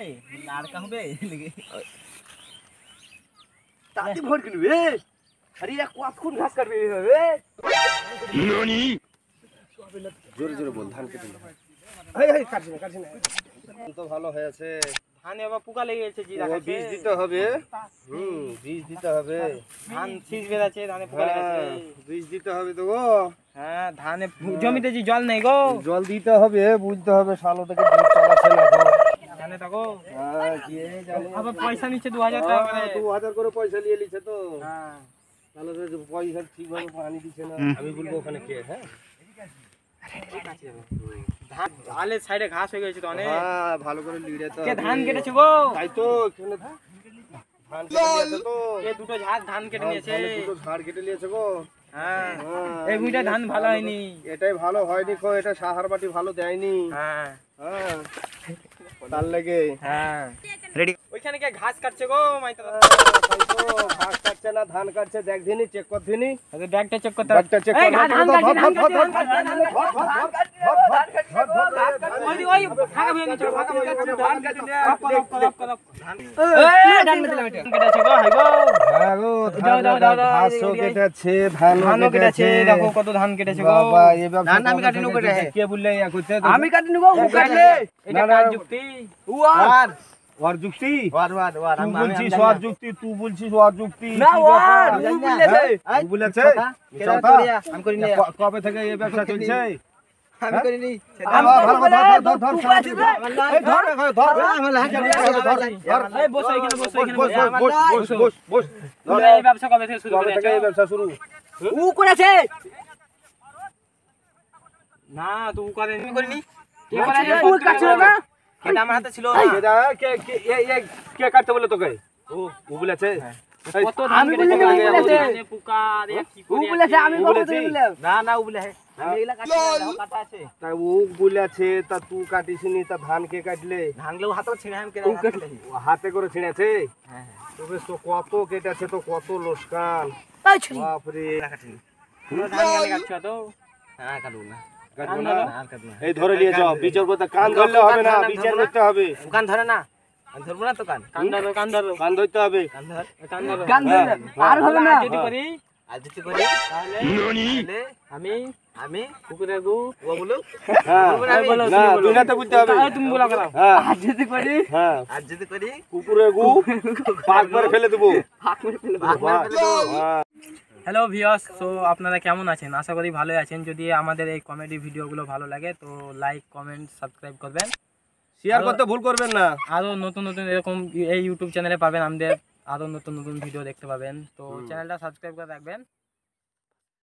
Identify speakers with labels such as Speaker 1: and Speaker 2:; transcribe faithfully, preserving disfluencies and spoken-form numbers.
Speaker 1: লাড়কা হবে লিগে
Speaker 2: তাতি ভোট কিনবে আরে এক কতক্ষণ ঘাস কাটবে রে ননি জোরে জোরে বল ধান কেটে এই এই কাটছ না কাটছ না তো ভালো হয়েছে
Speaker 1: ধানে আবার পোকা লেগে গেছে জি রাখা
Speaker 2: বীজ দিতে হবে হুম বীজ দিতে হবে
Speaker 1: ধান শীষ বেরাচ্ছে ধানে পোকা লেগেছে
Speaker 2: বীজ দিতে হবে তো গো
Speaker 1: হ্যাঁ ধানে জমিতে জি জল নেই গো
Speaker 2: জল দিতে হবে বুঝতে হবে শালো থেকে দুধ চালাচ্ছে না গো
Speaker 1: জানে তো গো
Speaker 2: হ্যাঁ কি জানি
Speaker 1: আবার পয়সা নিচ্ছে দু হাজার টাকা করে
Speaker 2: দু হাজার করে পয়সা নিয়ে নিছে তো
Speaker 1: হ্যাঁ
Speaker 2: তাহলে তো পয়সা ঠিকভাবে পানি দিচ্ছে না আমি বলবো ওখানে কে হ্যাঁ
Speaker 1: ধান আলে সাইডে ঘাস হয়ে গেছে তো অনেক
Speaker 2: হ্যাঁ ভালো করে লিড়ে তো
Speaker 1: কে ধান কেটেছে গো
Speaker 2: তাই তো এখানে ধান কেটে নিয়েছে তো
Speaker 1: কে দুটো ঝাড় ধান কেটে নিয়েছে
Speaker 2: দুটো ঝাড় কেটে নিয়েছে গো
Speaker 1: হ্যাঁ এই বুইটা ধান ভালো হয়নি
Speaker 2: এটাই ভালো হয়নি কো এটা সাহার মাটি ভালো দেয়নি
Speaker 1: হ্যাঁ
Speaker 2: হ্যাঁ তার লাগে
Speaker 1: হ্যাঁ রেডি ওইখানে কে ঘাস কাটছে গো মাইতো
Speaker 2: তাই তো ঘাস কাটছে না ধান কাটছে দেখ দিনি চেক কর দিনি
Speaker 1: আরে ব্যাগটা চেক করতে
Speaker 2: ব্যাগটা চেক কর
Speaker 1: ধান কাটছে ধান কাটছে ওই ওই ফাঁকা ভেঙে গেছে ফাঁকা ভেঙে গেছে ধান কাটছে কপ কপ কপ ধান এই ধান দিলাম এটা কেটেছে গো হাই গো
Speaker 2: হ্যাঁ গো ঘাসও কেটেছে ধানও কেটেছে
Speaker 1: দেখো কত ধান কেটেছে গো
Speaker 2: বাবা এই ব্যবসা
Speaker 1: ধান আমি কাটিনু করে
Speaker 2: কে বললে ইয়া করতে
Speaker 1: আমি কাটিনু গো ও কাটলে এটা কাজ যুক্তি
Speaker 2: ওয়ার ওয়ার যুক্তি
Speaker 1: ওয়ার ওয়ার ওয়ার
Speaker 2: তুই বলছিস ওয়ার যুক্তি তুই বলছিস ওয়ার যুক্তি
Speaker 1: না ওয়ার তুই বলেছে
Speaker 2: তুই বলেছে
Speaker 1: কেন করিয়া আমি করি না
Speaker 2: কবে থেকে এই ব্যবসা চলছে
Speaker 1: আমি করি নি
Speaker 2: ভালো ধর ধর ধর ধর এই ধর ধর
Speaker 1: আমার লাগে ধর এই বস এখানে বস এখানে বস
Speaker 2: বস বস বস
Speaker 1: ধর এই ব্যবসা কবে থেকে শুরু
Speaker 2: কবে থেকে এই ব্যবসা শুরু
Speaker 1: ও করেছে না তুই করে নি করিনি কে করেছে তুই কাটছিল না এটা আমার হাতে ছিল না
Speaker 2: এটা কে কে এই এই কে কাটতে বলে তোকে ও ও বলেছে
Speaker 1: কত ধান কেটেছে বলেছে পোকা রে কি করে ও বলেছে আমি বলেছি না না ও বলে আমি এগুলা কাটছি না কাটা আছে
Speaker 2: তাই ও বলেছে তা তুই কাটিসনি তা ধান কে কাটলে
Speaker 1: ধানগুলো হাতে ছিঁড়ে আমি কেটে
Speaker 2: হাতে করে ছিঁড়েছে
Speaker 1: হ্যাঁ
Speaker 2: তোকে তো কত কেটেছে তো কত লোকসান বাপ রে
Speaker 1: পুরো ধান গানে কাটছ তো হ্যাঁ কাটু না
Speaker 2: কাটবো না এই ধরে নিয়ে যাও বিচার করতে কান ধরলে হবে না বিচার করতে হবে
Speaker 1: কান ধরে না কান ধরবো না তো কান কান ধরো কান ধরো
Speaker 2: কান ধরতে হবে
Speaker 1: কান ধর কান ধরো
Speaker 2: কান ধর
Speaker 1: আর হবে না যদি করি আর যদি করি তাহলে তাহলে আমি আমি কুকুরের গু ও বলো
Speaker 2: হ্যাঁ না তুই না তো বলতে হবে
Speaker 1: তুমি বলা করো
Speaker 2: হ্যাঁ
Speaker 1: আর যদি করি
Speaker 2: হ্যাঁ
Speaker 1: আর যদি করি
Speaker 2: কুকুরের গু পাক করে ফেলে দেব
Speaker 1: পাক করে ফেলে দেব
Speaker 2: হ্যাঁ
Speaker 1: হ্যালো ভিউয়ার্স, তো আপনারা কেমন আছেন? আশা করি ভালোই আছেন। যদি আমাদের এই কমেডি ভিডিওগুলো ভালো লাগে তো লাইক কমেন্ট সাবস্ক্রাইব করবেন,
Speaker 2: শেয়ার করতে ভুল করবেন না।
Speaker 1: আরও নতুন নতুন এরকম এই ইউটিউব চ্যানেলে পাবেন আমাদের আরও নতুন নতুন ভিডিও দেখতে পাবেন, তো চ্যানেলটা সাবস্ক্রাইব করে রাখবেন।